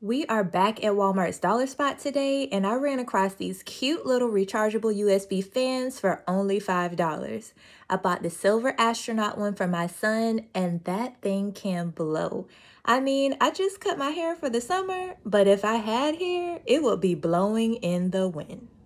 We are back at Walmart's Dollar Spot today, and I ran across these cute little rechargeable USB fans for only $5. I bought the silver astronaut one for my son, and that thing can blow. I mean, I just cut my hair for the summer, but if I had hair, it would be blowing in the wind.